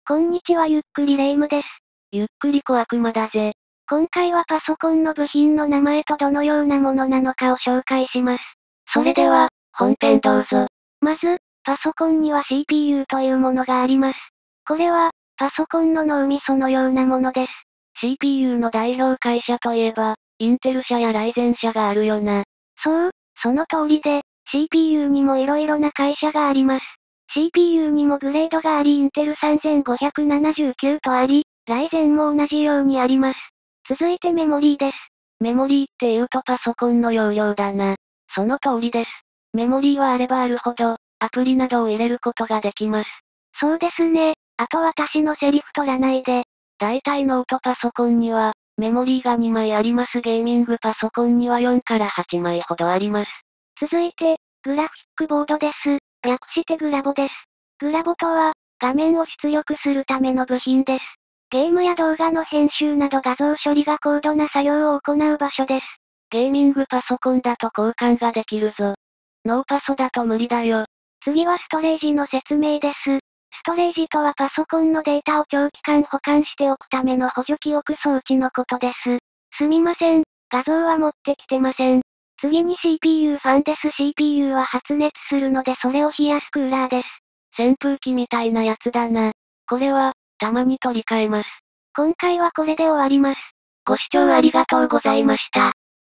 こんにちは、ゆっくりレ夢ムです。 ゆっくり小悪魔だぜ。 今回はパソコンの部品の名前とどのようなものなのかを紹介します。 それでは、本編どうぞ。 まず、パソコンには CPU というものがあります。これは、パソコンの脳みそのようなものです。 CPU の代表会社といえば、インテル社やライゼン社があるよな。 そう、その通りで、CPU にも色々な会社があります。CPU にもグレードがありインテル3579とあり、ライゼンも同じようにあります。続いてメモリーです。 メモリーって言うとパソコンの容量だな。その通りです。メモリーはあればあるほど、アプリなどを入れることができます。 そうですね。あと私のセリフ取らないで。 大体ノートパソコンには、メモリーが2枚あります。ゲーミングパソコンには4から8枚ほどあります。 続いて、グラフィックボードです。略してグラボです。グラボとは、画面を出力するための部品です。ゲームや動画の編集など画像処理が高度な作業を行う場所です。 ゲーミングパソコンだと交換ができるぞ。ノーパソだと無理だよ。 次はストレージの説明です。ストレージとはパソコンのデータを長期間保管しておくための補助記憶装置のことです。すみません、画像は持ってきてません。次に CPU ファンです。CPU は発熱するのでそれを冷やすクーラーです。 扇風機みたいなやつだな。これは、たまに取り替えます。 今回はこれで終わります。 ご視聴ありがとうございました。